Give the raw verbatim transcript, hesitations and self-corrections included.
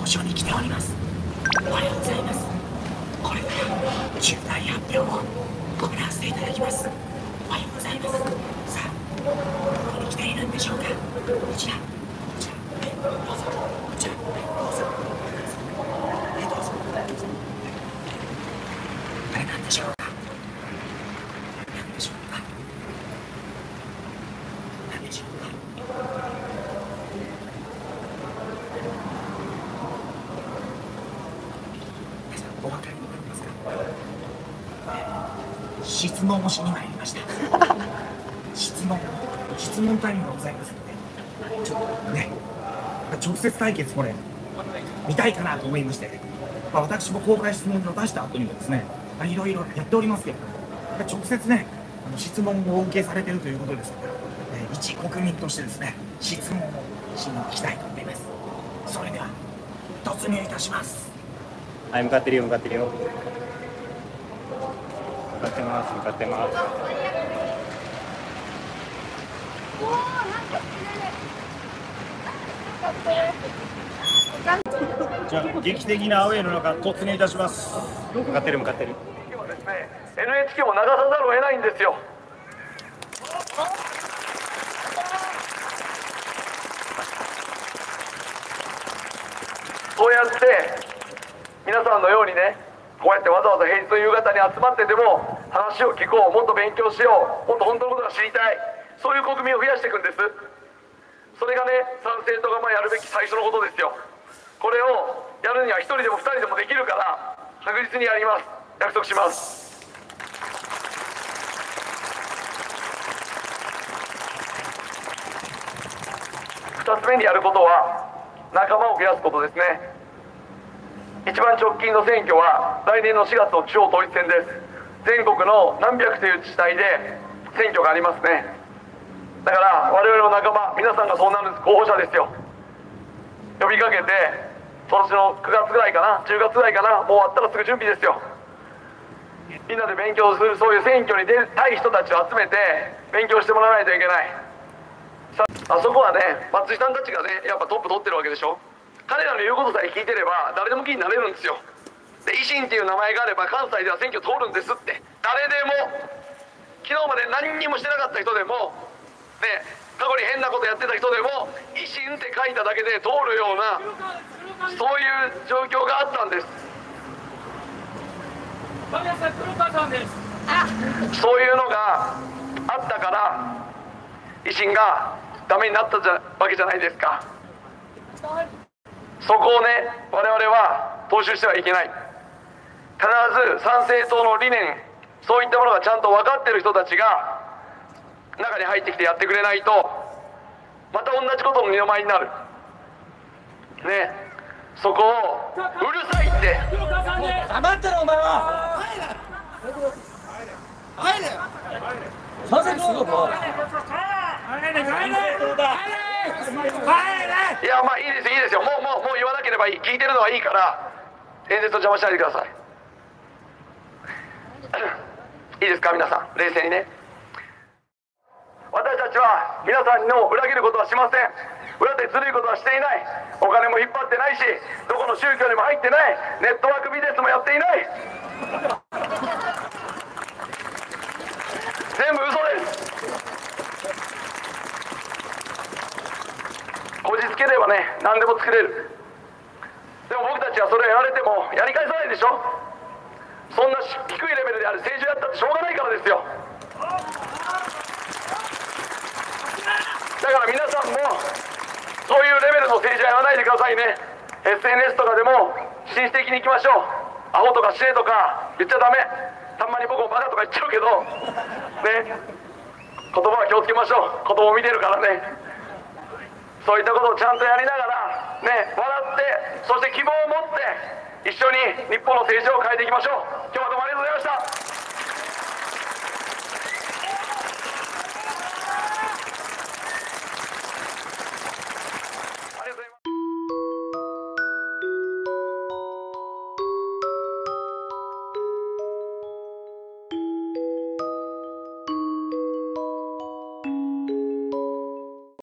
所に来ております。おはようございます。これから重大発表を行わせていただきます。おはようございます。さあ、どこに来ているんでしょうか。こちら、こちら、え、どうぞ、こちら、え、どうぞ、え、どうぞ、あれなんでしょうか。なんでしょうか。なんでしょうか。皆さんお分かりになりますか。質問をしに参りました。質問、質問タイムがございますので、ちょっとね、直接対決これ見たいかなと思いまして、まあ、私も公開質問を出した後にもですね、まあ、いろいろやっておりますけれども、直接ね、あの質問をお受けされているということですから、えー、一国民としてですね、質問をしに行きたいと思います。それでは突入いたします。 はい、向かってるよ、向かってるよ。向かってます、向かってます。 じゃあ劇的なアウェーの中突入いたします。 向かってる向かってる。 今日はですね、エヌエイチケー を流さざるを得ないんですよ。そうやって皆さんのようにね、こうやってわざわざ平日の夕方に集まってでも話を聞こう、もっと勉強しよう、もっと本当のことが知りたい、そういう国民を増やしていくんです。それがね、参政党がまあやるべき最初のことですよ。これをやるにはひとりでもふたりでもできるから確実にやります。約束します。ふたつめにやることは仲間を増やすことですね。一番直近の選挙は来年のしがつの地方統一選です。全国の何百という自治体で選挙がありますね。だから我々の仲間、皆さんがそうなる候補者ですよ。呼びかけて、今年のくがつぐらいかな、じゅうがつぐらいかな、もう終わったらすぐ準備ですよ。みんなで勉強する、そういう選挙に出たい人たちを集めて勉強してもらわないといけない。さあそこはね、松井さんたちがね、やっぱトップ取ってるわけでしょ。彼らの言うことさえ聞いてれば誰でも気になれるんですよ。で、維新っていう名前があれば関西では選挙通るんですって。誰でも、昨日まで何にもしてなかった人でもね、過去に変なことやってた人でも維新って書いただけで通るような、そういう状況があったんです。そういうのがあったから維新がダメになったじゃわけじゃないですか。そこをね、我々は踏襲してはいけない。必ず参政党の理念、そういったものがちゃんと分かっている人たちが中に入ってきてやってくれないと、また同じことの二の舞になるね。そこをうるさいって。 黙ってろお前は。入れ。入れ。なぜそうだ。帰れ帰れ帰れ。 いや、まあいいですいいですよ。もうもうもう言わなければいい。聞いてるのはいいから演説を邪魔しないでください。いいですか、皆さん冷静にね。私たちは皆さんの裏切ることはしません。裏でずるいことはしていない。お金も引っ張ってないし、どこの宗教にも入ってない。ネットワークビジネスもやっていない。全部嘘です。こじつければね、何でも作れる。でも僕たちはそれをやられてもやり返さないでしょ。そんな低いレベルである政治をやったってしょうがないからですよ。だから皆さんもそういうレベルの政治はやらないでくださいね。 エスエヌエス とかでも紳士的にいきましょう。アホとか死ねとか言っちゃダメ。たまに僕もバカとか言っちゃうけどね、言葉は気をつけましょう。子供見てるからね。そういったことをちゃんとやりながらね、笑って、そして希望を持って一緒に日本の政治を変えていきましょう。今日はどうもありがとうございました。